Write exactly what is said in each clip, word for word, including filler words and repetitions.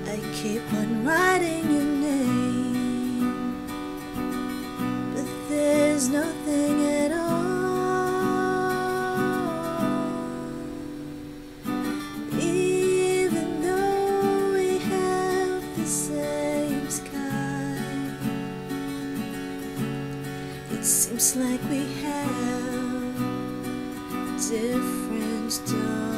I keep on writing your name, but there's nothing at all. Even though we have the same sky, it seems like we have different stars.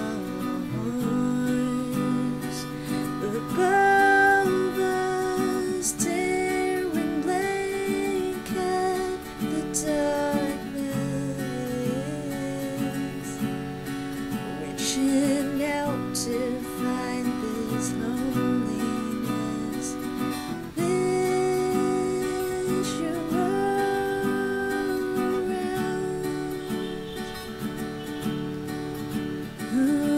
Above us, staring blank at the darkness, reaching out to find this loneliness. Wish you were around. Ooh.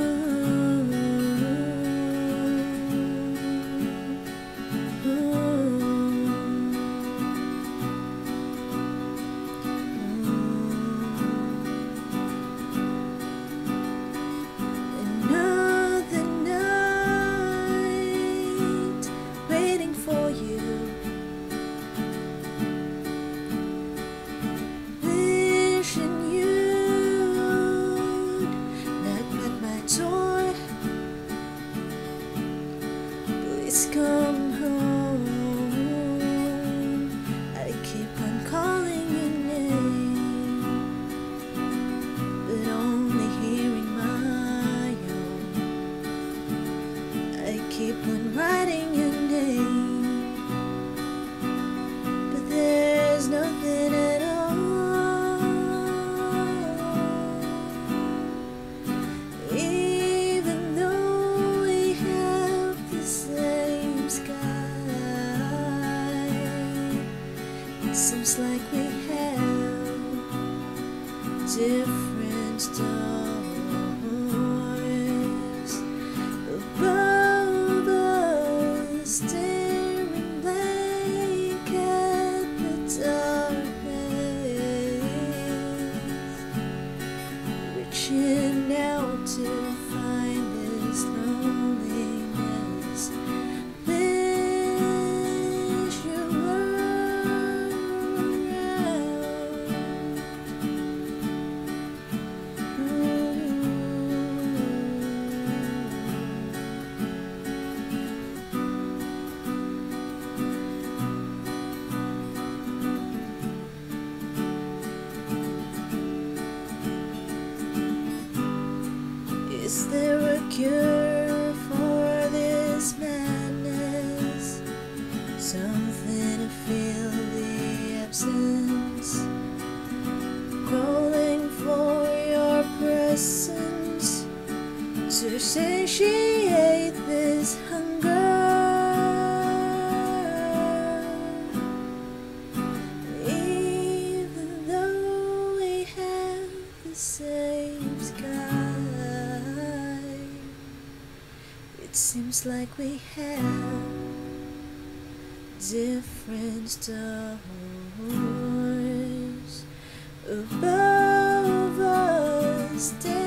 Please come home. I keep on calling your name, but only hearing my own. I keep on writing your name, but there's nothing at all. Seems like we have different stars above us, staring blank at the darkness, reaching out to find this loneliness. Is there a cure for this madness? Something to fill the absence, calling for your presence to satiate this hunger. Even though we have the same sky, it seems like we have different stars above us.